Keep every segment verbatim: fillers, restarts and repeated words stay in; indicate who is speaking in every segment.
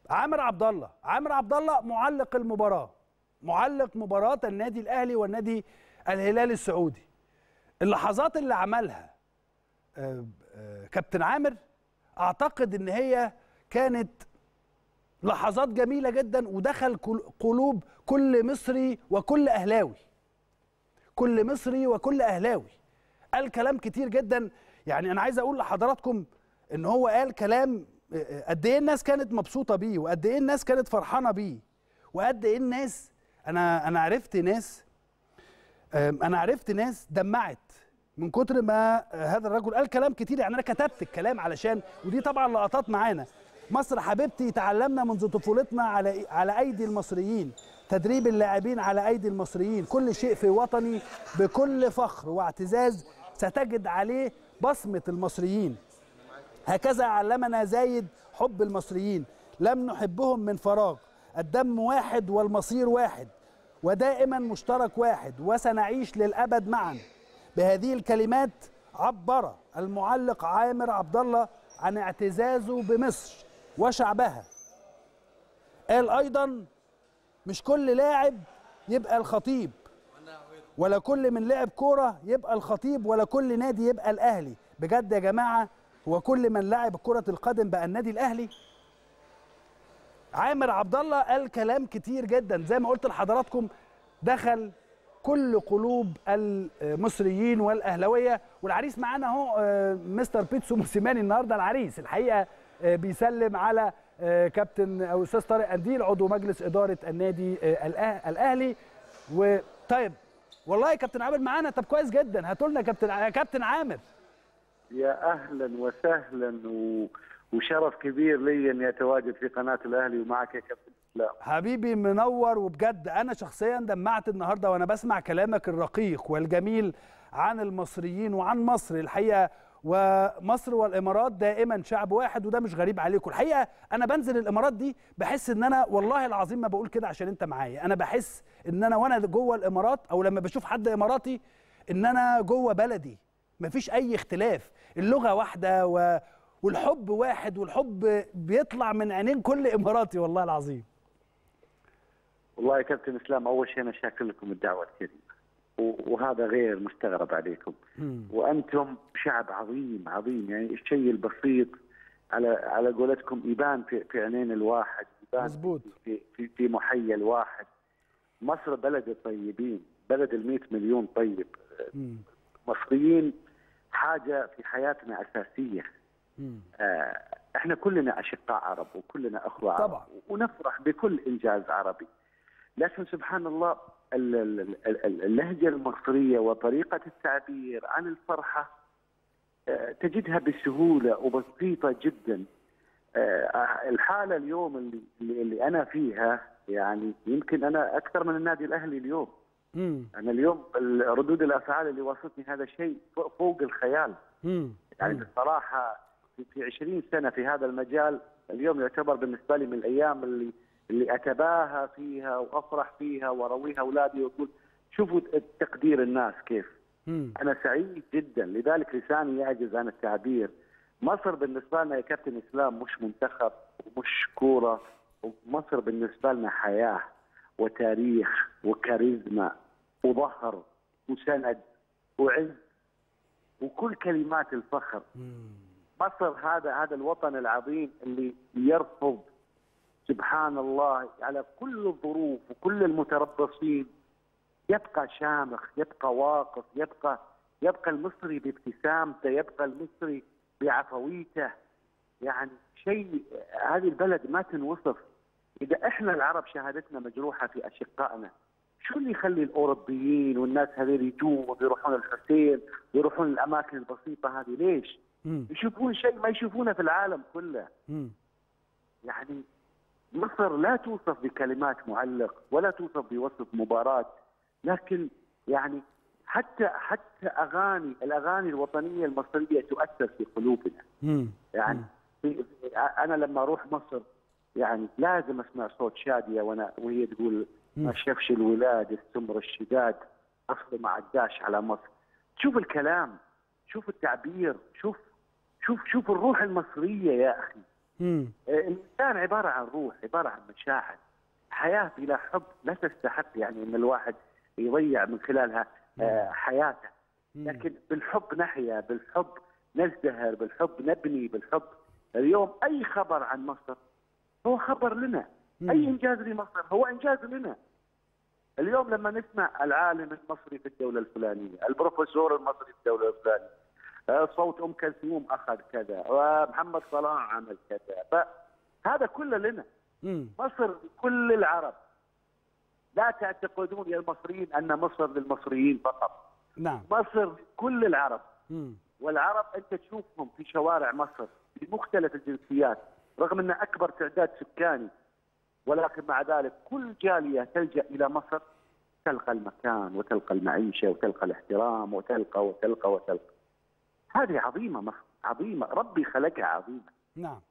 Speaker 1: عامر عبد الله عامر عبد الله معلق المباراه، معلق مباراه النادي الاهلي والنادي الهلال السعودي. اللحظات اللي عملها كابتن عامر اعتقد ان هي كانت لحظات جميله جدا، ودخل قلوب كل مصري وكل اهلاوي، كل مصري وكل اهلاوي. قال كلام كتير جدا، يعني انا عايز اقول لحضراتكم ان هو قال كلام قد ايه الناس كانت مبسوطه بيه، وقد ايه الناس كانت فرحانه بيه، وقد ايه الناس انا انا عرفت ناس انا عرفت ناس دمعت من كتر ما هذا الرجل قال كلام كتير. يعني انا كتبت الكلام علشان، ودي طبعا لقطات معانا. مصر حبيبتي تعلمنا منذ طفولتنا على على ايدي المصريين، تدريب اللاعبين على ايدي المصريين، كل شيء في وطني بكل فخر واعتزاز ستجد عليه بصمة المصريين. هكذا علمنا زايد حب المصريين، لم نحبهم من فراغ، الدم واحد والمصير واحد ودائما مشترك واحد، وسنعيش للأبد معا. بهذه الكلمات عبر المعلق عامر عبد الله عن اعتزازه بمصر وشعبها. قال أيضا مش كل لاعب يبقى الخطيب، ولا كل من لعب كورة يبقى الخطيب، ولا كل نادي يبقى الأهلي. بجد يا جماعة، هو كل من لعب كرة القدم بقى النادي الأهلي؟ عامر عبد الله قال كلام كتير جدا زي ما قلت لحضراتكم، دخل كل قلوب المصريين والاهلاويه. والعريس معانا اهو مستر بيتسو موسيماني النهارده. العريس الحقيقه بيسلم على كابتن او استاذ طارق قنديل عضو مجلس اداره النادي الاهلي. وطيب والله كابتن عامر معانا. طب كويس جدا، هاتوا لنا كابتن كابتن عامر.
Speaker 2: يا اهلا وسهلا و... وشرف كبير لي اني اتواجد في قناه الاهلي ومعك يا كابتن اسلام.
Speaker 1: حبيبي منور، وبجد انا شخصيا دمعت النهارده وانا بسمع كلامك الرقيق والجميل عن المصريين وعن مصر الحقيقه. ومصر والامارات دائما شعب واحد، وده مش غريب عليكم. الحقيقه انا بنزل الامارات دي بحس ان انا والله العظيم ما بقول كده عشان انت معايا، انا بحس ان انا وانا جوه الامارات او لما بشوف حد اماراتي ان انا جوه بلدي، مفيش اي اختلاف، اللغه واحده و... والحب واحد، والحب بيطلع من عينين كل اماراتي والله العظيم.
Speaker 2: والله يا كابتن اسلام، اول شيء انا شاكر لكم الدعوه الكريمه، وهذا غير مستغرب عليكم. مم. وانتم شعب عظيم عظيم، يعني الشيء البسيط على على قولتكم يبان في, في عينين الواحد، يبان
Speaker 1: مزبوط.
Speaker 2: في في في محيا الواحد. مصر بلد الطيبين، بلد المئة مليون طيب. مم. مصريين حاجه في حياتنا اساسيه. آه احنا كلنا اشقاء عرب، وكلنا اخوه عرب طبعا، ونفرح بكل انجاز عربي. لكن سبحان الله اللهجه المصريه وطريقه التعبير عن الفرحه آه تجدها بسهوله وبسيطه جدا. آه الحاله اليوم اللي, اللي انا فيها، يعني يمكن انا اكثر من النادي الاهلي اليوم. مم. انا اليوم ردود الافعال اللي وصلتني هذا شيء فوق الخيال. مم. يعني مم. بصراحه في عشرين سنة في هذا المجال، اليوم يعتبر بالنسبة لي من الأيام اللي اللي أتباهى فيها وأفرح فيها وأرويها أولادي وأقول شوفوا تقدير الناس كيف. مم. أنا سعيد جدا، لذلك لساني يعجز عن التعبير. مصر بالنسبة لنا يا كابتن إسلام مش منتخب ومش كورة، مصر بالنسبة لنا حياة وتاريخ وكاريزما وظهر وسند وعز وكل كلمات الفخر. مم. مصر هذا هذا الوطن العظيم اللي يرفض سبحان الله على كل الظروف وكل المتربصين، يبقى شامخ، يبقى واقف، يبقى يبقى المصري بابتسامته، يبقى المصري بعفويته. يعني شيء، هذه البلد ما تنوصف. اذا احنا العرب شهادتنا مجروحه في اشقائنا، شو اللي يخلي الاوروبيين والناس هذول يجون ويروحون الحسين ويروحون الاماكن البسيطه هذه؟ ليش؟ مم. يشوفون شيء ما يشوفونه في العالم كله. مم. يعني مصر لا توصف بكلمات معلق ولا توصف بوصف مباراة، لكن يعني حتى حتى اغاني الاغاني الوطنيه المصريه تؤثر في قلوبنا. مم. يعني في انا لما اروح مصر يعني لازم اسمع صوت شاديه وانا وهي تقول ما شافش الولاد السمر الشداد اصل ما عداش على مصر. شوف الكلام، شوف التعبير، شوف شوف شوف الروح المصريه يا اخي.
Speaker 1: مم.
Speaker 2: الانسان عباره عن روح، عباره عن مشاعر. حياه بلا حب لا تستحق يعني ان الواحد يضيع من خلالها آه، حياته. لكن بالحب نحيا، بالحب نزدهر، بالحب نبني، بالحب. اليوم اي خبر عن مصر هو خبر لنا، اي انجاز لمصر هو انجاز لنا. اليوم لما نسمع العالم المصري في الدوله الفلانيه، البروفيسور المصري في الدوله الفلانيه، آه، صوت ام كلثوم اخذ كذا، ومحمد صلاح عمل كذا، فهذا كله لنا.
Speaker 1: مم.
Speaker 2: مصر لكل العرب. لا تعتقدون يا المصريين ان مصر للمصريين فقط.
Speaker 1: نعم.
Speaker 2: مصر لكل العرب.
Speaker 1: مم.
Speaker 2: والعرب انت تشوفهم في شوارع مصر بمختلف الجنسيات، رغم ان اكبر تعداد سكاني، ولكن مع ذلك كل جاليه تلجا الى مصر تلقى المكان وتلقى المعيشه وتلقى الاحترام وتلقى وتلقى وتلقى. هذه عظيمه مصر، عظيمه، ربي خلقها عظيمه.
Speaker 1: نعم.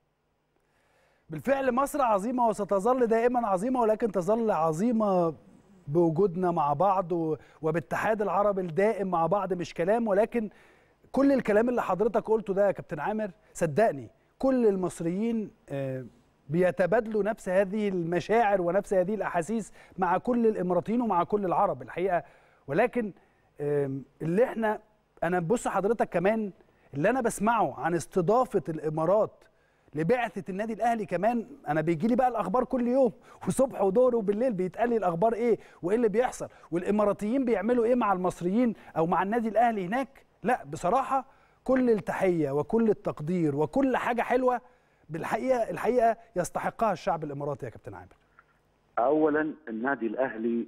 Speaker 1: بالفعل مصر عظيمة وستظل دائما عظيمة، ولكن تظل عظيمة بوجودنا مع بعض وباتحاد العرب الدائم مع بعض. مش كلام، ولكن كل الكلام اللي حضرتك قلته ده يا كابتن عامر صدقني كل المصريين بيتبادلوا نفس هذه المشاعر ونفس هذه الأحاسيس مع كل الإماراتيين ومع كل العرب الحقيقة. ولكن اللي احنا أنا بص حضرتك كمان اللي أنا بسمعه عن استضافة الإمارات لبعثة النادي الأهلي، كمان أنا بيجي لي بقى الأخبار كل يوم وصبح وظهر وبالليل بيتقال لي الأخبار إيه وإيه اللي بيحصل والإماراتيين بيعملوا إيه مع المصريين أو مع النادي الأهلي هناك. لا بصراحة كل التحية وكل التقدير وكل حاجة حلوة بالحقيقة الحقيقة يستحقها الشعب الإماراتي يا كابتن عامر.
Speaker 2: أولا النادي الأهلي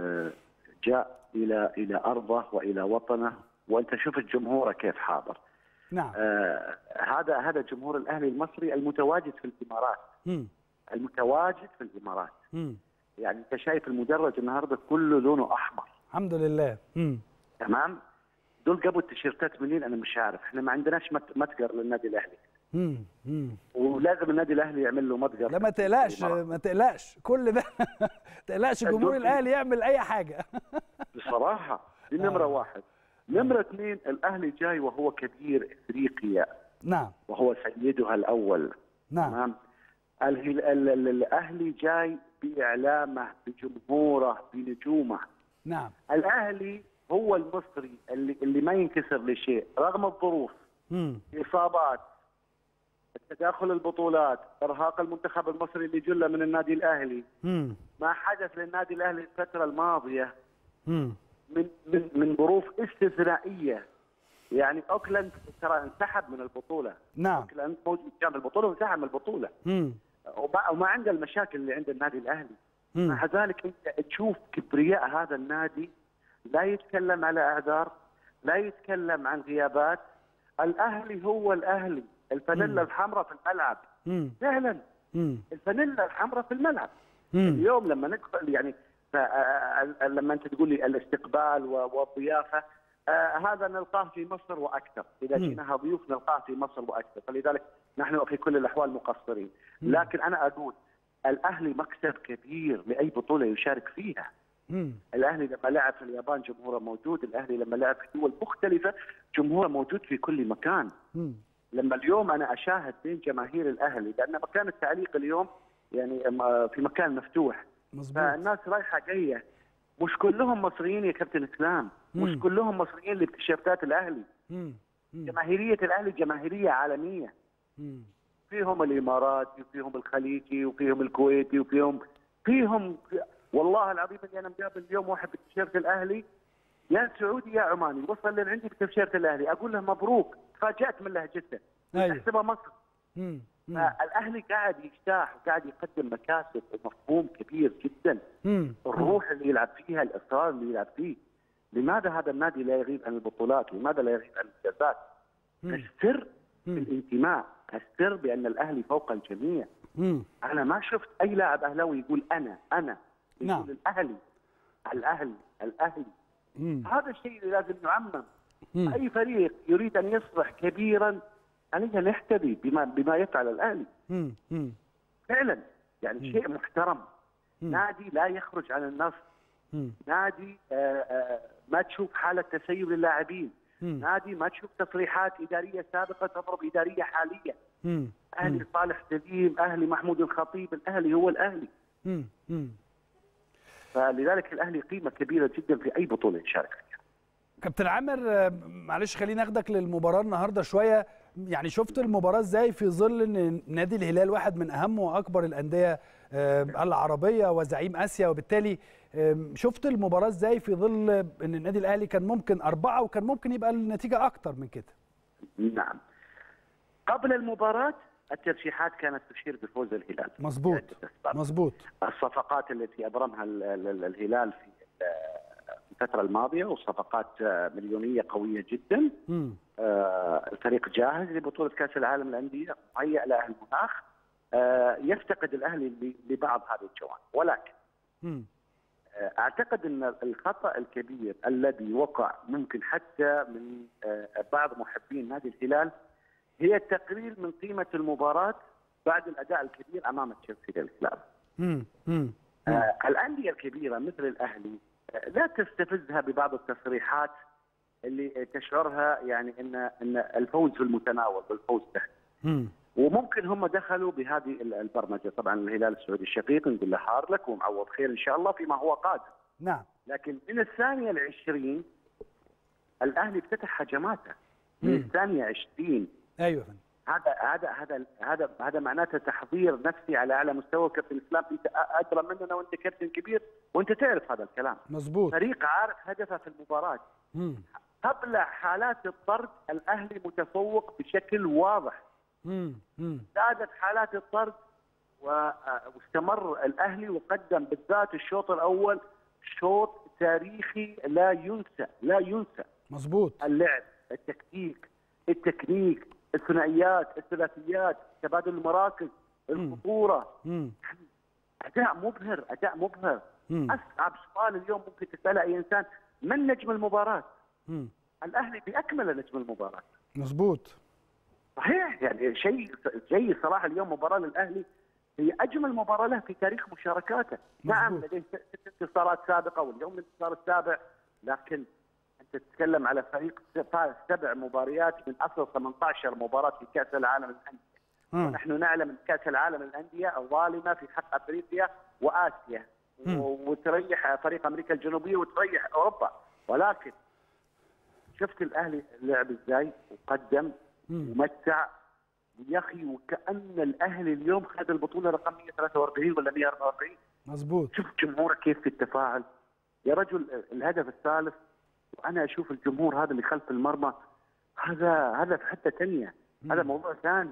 Speaker 2: جاء إلى إلى أرضه وإلى وطنه، وأنت شفت جمهوره كيف حاضر.
Speaker 1: نعم.
Speaker 2: آه هذا هذا جمهور الاهلي المصري المتواجد في الامارات.
Speaker 1: مم.
Speaker 2: المتواجد في الامارات.
Speaker 1: مم.
Speaker 2: يعني انت شايف المدرج النهارده كله لونه احمر.
Speaker 1: الحمد لله. مم.
Speaker 2: تمام. دول جابوا التيشيرتات منين انا مش عارف، احنا ما عندناش مت متجر للنادي الاهلي.
Speaker 1: مم. مم.
Speaker 2: ولازم النادي الاهلي يعمل له متجر.
Speaker 1: لا ما تقلقش ما تقلقش كل ده ما تقلقش جمهور الاهلي يعمل اي حاجه.
Speaker 2: بصراحه دي نمره آه. واحد. نمرة اثنين الأهلي جاي وهو كبير إفريقيا.
Speaker 1: نعم.
Speaker 2: وهو سيدها الأول.
Speaker 1: نعم.
Speaker 2: تمام. الأهلي جاي بإعلامه، بجمهوره، بنجومه.
Speaker 1: نعم.
Speaker 2: الأهلي هو المصري اللي اللي ما ينكسر لشيء رغم الظروف.
Speaker 1: مم.
Speaker 2: إصابات، تداخل البطولات، إرهاق المنتخب المصري اللي جله من النادي الأهلي.
Speaker 1: مم.
Speaker 2: ما حدث للنادي الأهلي الفترة الماضية.
Speaker 1: مم.
Speaker 2: من من من ظروف استثنائيه. يعني اوكلاند ترى انسحب من البطوله.
Speaker 1: نعم.
Speaker 2: اوكلاند موجود كان البطوله وانسحب من البطوله.
Speaker 1: امم
Speaker 2: وما, وما عنده المشاكل اللي عند النادي الاهلي.
Speaker 1: مم.
Speaker 2: مع ذلك انت تشوف كبرياء هذا النادي، لا يتكلم على اعذار، لا يتكلم عن غيابات. الاهلي هو الاهلي، الفانيلا الحمراء في الملعب.
Speaker 1: مم.
Speaker 2: فعلا.
Speaker 1: مم.
Speaker 2: الفانيلا الحمراء في الملعب.
Speaker 1: مم.
Speaker 2: اليوم لما ندخل يعني لما انت تقول لي الاستقبال والضيافه، آه هذا نلقاه في مصر واكثر، اذا جينا ضيوف نلقاه في مصر واكثر، فلذلك نحن في كل الاحوال مقصرين. لكن انا اقول الاهلي مكسب كبير لاي بطوله يشارك فيها.
Speaker 1: مم.
Speaker 2: الاهلي لما لعب في اليابان جمهوره موجود، الاهلي لما لعب في دول مختلفه جمهوره موجود في كل مكان.
Speaker 1: مم.
Speaker 2: لما اليوم انا اشاهد بين جماهير الاهلي، لان مكان التعليق اليوم يعني في مكان مفتوح.
Speaker 1: مظبوط.
Speaker 2: فالناس رايحه جايه، مش كلهم مصريين يا كابتن اسلام، مش
Speaker 1: مم.
Speaker 2: كلهم مصريين اللي بتيشيرتات الاهلي.
Speaker 1: مم. مم.
Speaker 2: جماهيريه الاهلي جماهيريه عالميه.
Speaker 1: مم.
Speaker 2: فيهم الاماراتي وفيهم الخليجي وفيهم الكويتي وفيهم فيهم والله العظيم اني انا مقابل اليوم واحد بتيشيرت الاهلي، يا سعودي يا عماني، وصل لين عندي بتيشيرت الاهلي، اقول له مبروك، تفاجات من لهجته.
Speaker 1: ايوه.
Speaker 2: احسبها مصر.
Speaker 1: مم.
Speaker 2: الاهلي قاعد يجتاح وقاعد يقدم مكاسب ومفهوم كبير جدا.
Speaker 1: مم.
Speaker 2: الروح اللي يلعب فيها، الاصرار اللي يلعب فيه. لماذا هذا النادي لا يغيب عن البطولات؟ لماذا لا يغيب عن الانجازات؟ السر في الانتماء، السر بان الاهلي فوق الجميع.
Speaker 1: مم.
Speaker 2: انا ما شفت اي لاعب اهلاوي يقول انا انا يقول
Speaker 1: نعم.
Speaker 2: الاهلي الاهلي الاهلي.
Speaker 1: مم.
Speaker 2: هذا الشيء اللي لازم نعمم.
Speaker 1: مم.
Speaker 2: اي فريق يريد ان يصبح كبيرا علينا نحتذي بما بما يفعل الاهلي.
Speaker 1: مم. مم.
Speaker 2: فعلا يعني مم. شيء محترم.
Speaker 1: مم.
Speaker 2: نادي لا يخرج عن النص.
Speaker 1: مم.
Speaker 2: نادي آآ آآ ما تشوف حاله تسيب للاعبين.
Speaker 1: مم.
Speaker 2: نادي ما تشوف تصريحات اداريه سابقه تضرب اداريه حاليه.
Speaker 1: مم.
Speaker 2: اهلي صالح سليم، اهلي محمود الخطيب، الاهلي هو الاهلي.
Speaker 1: مم. مم.
Speaker 2: فلذلك الاهلي قيمه كبيره جدا في اي بطوله يشارك فيها.
Speaker 1: كابتن عامر، آه، معلش خليني اخدك للمباراه النهارده شويه. يعني شفت المباراه ازاي في ظل ان نادي الهلال واحد من اهم واكبر الانديه آه، العربيه وزعيم اسيا، وبالتالي آه، شفت المباراه ازاي في ظل ان النادي الاهلي كان ممكن اربعه وكان ممكن يبقى النتيجه اكتر من كده؟
Speaker 2: نعم. قبل المباراه الترشيحات كانت تشير بفوز الهلال.
Speaker 1: مظبوط مظبوط.
Speaker 2: الصفقات التي ابرمها ال- ال- الهلال في الفتره الماضيه وصفقات مليونيه قويه جدا.
Speaker 1: مم.
Speaker 2: آه، الفريق جاهز لبطوله كاس العالم للانديه، مهيئ له المناخ. آه، يفتقد الاهلي ل- لبعض هذه الجوانب، ولكن
Speaker 1: مم.
Speaker 2: آه، اعتقد ان الخطا الكبير الذي وقع ممكن حتى من آه، بعض محبين نادي الهلال هي التقليل من قيمه المباراه بعد الاداء الكبير امام تشيلسي للهلال.
Speaker 1: مم. مم.
Speaker 2: آه، الانديه الكبيره مثل الاهلي آه، لا تستفزها ببعض التصريحات اللي تشعرها يعني ان ان الفوز في المتناول والفوز سهل.
Speaker 1: مم.
Speaker 2: وممكن هم دخلوا بهذه البرمجه، طبعا الهلال السعودي الشقيق نقول له حار لك ومعوض خير ان شاء الله فيما هو قادم.
Speaker 1: نعم.
Speaker 2: لكن من الثانيه العشرين الاهلي افتتح هجماته من
Speaker 1: مم.
Speaker 2: الثانيه عشرين.
Speaker 1: ايوه يا فندم.
Speaker 2: هذا هذا هذا هذا هذا معناته تحضير نفسي على اعلى مستوى. كابتن اسلام انت ادرى مننا وانت كابتن كبير وانت تعرف هذا الكلام.
Speaker 1: مظبوط.
Speaker 2: فريق عارف هدفه في المباراه.
Speaker 1: مم.
Speaker 2: قبل حالات الطرد الاهلي متفوق بشكل واضح.
Speaker 1: مم. مم.
Speaker 2: زادت حالات الطرد واستمر الاهلي وقدم بالذات الشوط الاول شوط تاريخي لا ينسى لا ينسى.
Speaker 1: مظبوط.
Speaker 2: اللعب، التكتيك، التكنيك، الثنائيات، الثلاثيات، تبادل المراكز، الخطوره.
Speaker 1: مم.
Speaker 2: اداء مبهر، اداء مبهر.
Speaker 1: مم.
Speaker 2: اصعب سؤال اليوم ممكن تساله اي انسان: من نجم المباراه؟
Speaker 1: مم.
Speaker 2: الاهلي باكمل نجم المباراه.
Speaker 1: مظبوط.
Speaker 2: صحيح، يعني شيء شيء صراحه اليوم مباراه للاهلي هي اجمل مباراه له في تاريخ مشاركاته. نعم لديه ست انتصارات سابقه واليوم الانتصار السابع، لكن انت تتكلم على فريق فاز سبع مباريات من اصل ثمانية عشر مباراه في كاس العالم للانديه. ونحن نعلم ان كاس العالم للانديه الظالمه في حق افريقيا واسيا،
Speaker 1: مم.
Speaker 2: وتريح فريق امريكا الجنوبيه وتريح اوروبا، ولكن شفت الاهلي لعب ازاي وقدم ومتع يا اخي، وكأن الاهلي اليوم خد البطوله رقم مئة وثلاثة وأربعين ولا مئة وأربعة وأربعين.
Speaker 1: مظبوط.
Speaker 2: شوف جمهورك كيف في التفاعل يا رجل. الهدف الثالث وانا اشوف الجمهور هذا اللي خلف المرمى، هذا هذا في حته ثانيه، هذا موضوع ثاني.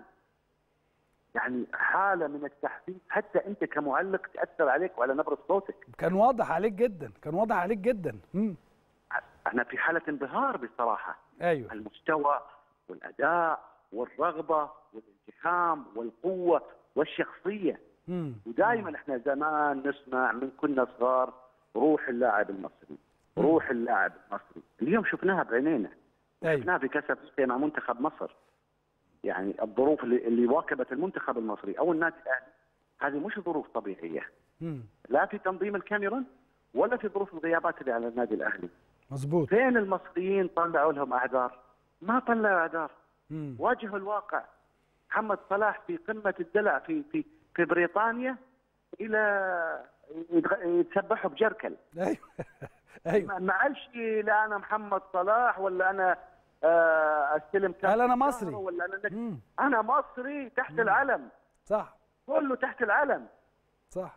Speaker 2: يعني حاله من التحفيز، حتى انت كمعلق تاثر عليك وعلى نبره صوتك.
Speaker 1: كان واضح عليك جدا، كان واضح عليك جدا. مم.
Speaker 2: انا في حاله انبهار بصراحه.
Speaker 1: ايوه.
Speaker 2: المستوى والاداء والرغبه والالتحام والقوه والشخصيه.
Speaker 1: مم.
Speaker 2: ودائما احنا زمان نسمع من كنا صغار روح اللاعب المصري، روح اللاعب المصري. اليوم شفناها بعينينا.
Speaker 1: أيوة.
Speaker 2: شفناها في كاس افريقيا مع منتخب مصر. يعني الظروف اللي, اللي واكبت المنتخب المصري او النادي الاهلي هذه مش ظروف طبيعيه.
Speaker 1: مم.
Speaker 2: لا في تنظيم الكاميرون ولا في ظروف الغيابات اللي على النادي الاهلي.
Speaker 1: مظبوط.
Speaker 2: فين المصريين طلعوا لهم اعذار؟ ما طلعوا اعذار.
Speaker 1: مم.
Speaker 2: واجهوا الواقع. محمد صلاح في قمه الدلع في في في بريطانيا الى يتسبحوا بجركل.
Speaker 1: ايوه ايوه.
Speaker 2: ما قالش لا انا محمد صلاح ولا انا استلم كاس،
Speaker 1: قال انا مصري
Speaker 2: ولا انا انا مصري تحت مم. العلم.
Speaker 1: صح.
Speaker 2: كله تحت العلم.
Speaker 1: صح.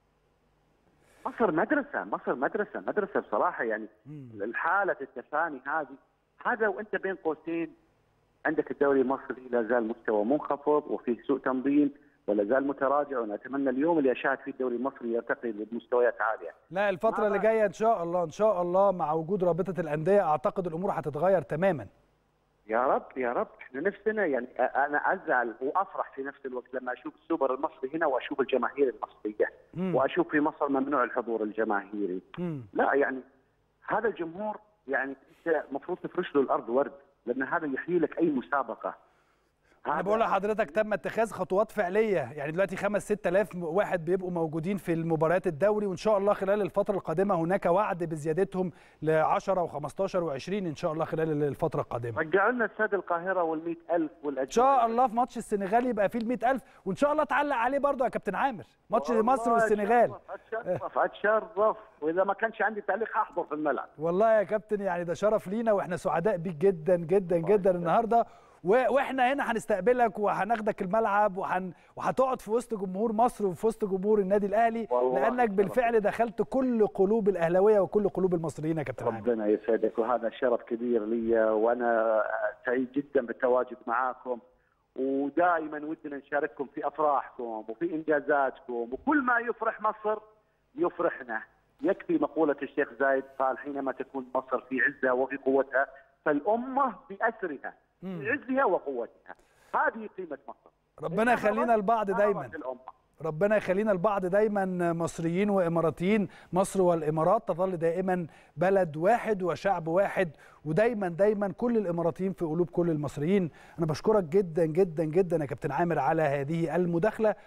Speaker 2: مصر مدرسه، مصر مدرسه مدرسه بصراحه. يعني مم. الحاله التفاني هذه، هذا وانت بين قوسين عندك الدوري المصري لا زال مستوى منخفض وفيه سوء تنظيم ولا زال متراجع، ونتمنى اليوم اللي اشاهد فيه الدوري المصري يرتقي لمستويات عاليه.
Speaker 1: لا الفتره اللي جايه ان شاء الله ان شاء الله مع وجود رابطه الانديه اعتقد الامور هتتغير تماما.
Speaker 2: يا رب يا رب. احنا نفسنا، يعني انا ازعل وافرح في نفس الوقت لما اشوف السوبر المصري هنا واشوف الجماهير المصريه. مم. واشوف في مصر ممنوع الحضور الجماهيري. مم. لا يعني هذا الجمهور يعني انت المفروض تفرش له الارض ورد، لان هذا يحيي لك اي مسابقه.
Speaker 1: انا بقول لحضرتك تم اتخاذ خطوات فعليه، يعني دلوقتي خمس ست آلاف واحد بيبقوا موجودين في المباريات الدوري، وان شاء الله خلال الفتره القادمه هناك وعد بزيادتهم ل عشرة وخمستاشر وعشرين ان شاء الله خلال الفتره القادمه.
Speaker 2: رجعوا لنا استاد القاهره والمئة ألف والاجواء
Speaker 1: ان شاء الله في ماتش السنغال يبقى فيه المئة ألف، وان شاء الله تعلق عليه برضه يا كابتن عامر ماتش مصر والسنغال.
Speaker 2: اتشرف اتشرف، واذا ما كانش عندي تعليق هحضر في الملعب.
Speaker 1: والله يا كابتن يعني ده شرف لينا، واحنا سعداء بيك جدا جدا جدا النهارده، واحنا هنا هنستقبلك وهناخدك الملعب وهن... وهتقعد في وسط جمهور مصر وفي وسط جمهور النادي الاهلي، لانك بالفعل دخلت كل قلوب الاهلاويه وكل قلوب المصريين يا كابتن عامر.
Speaker 2: ربنا يسعدك، وهذا شرف كبير لي، وانا سعيد جدا بالتواجد معاكم، ودائما ودنا نشارككم في افراحكم وفي انجازاتكم، وكل ما يفرح مصر يفرحنا. يكفي مقوله الشيخ زايد قال حينما تكون مصر في عزها وفي قوتها فالامه باسرها، في عزها وقوتها. هذه قيمه مصر.
Speaker 1: ربنا يخلينا البعض دايما، ربنا يخلينا البعض دايما مصريين واماراتيين. مصر والامارات تظل دائما بلد واحد وشعب واحد، ودايما دايما كل الاماراتيين في قلوب كل المصريين. انا بشكرك جدا جدا جدا يا كابتن عامر على هذه المداخله،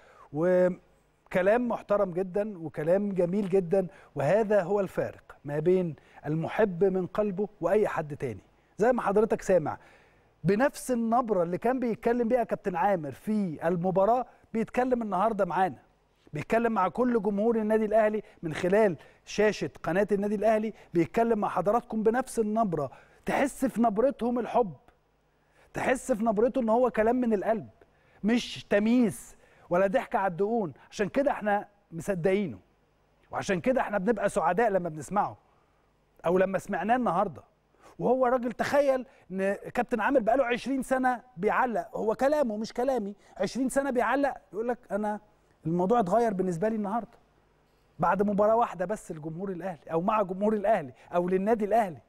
Speaker 1: وكلام محترم جدا وكلام جميل جدا، وهذا هو الفارق ما بين المحب من قلبه واي حد تاني. زي ما حضرتك سامع بنفس النبرة اللي كان بيتكلم بيها كابتن عامر في المباراة بيتكلم النهاردة معانا، بيتكلم مع كل جمهور النادي الأهلي من خلال شاشة قناة النادي الأهلي، بيتكلم مع حضراتكم بنفس النبرة. تحس في نبرتهم الحب، تحس في نبرته ان هو كلام من القلب، مش تمييز ولا ضحك على الدقون. عشان كده احنا مصدقينه، وعشان كده احنا بنبقى سعداء لما بنسمعه او لما سمعناه النهارده. وهو راجل، تخيل ان كابتن عامر بقاله عشرين سنه بيعلق، هو كلامه مش كلامي، عشرين سنه بيعلق يقول لك انا الموضوع اتغير بالنسبه لي النهارده بعد مباراه واحده بس لجمهور الاهلي او مع جمهور الاهلي او للنادي الاهلي.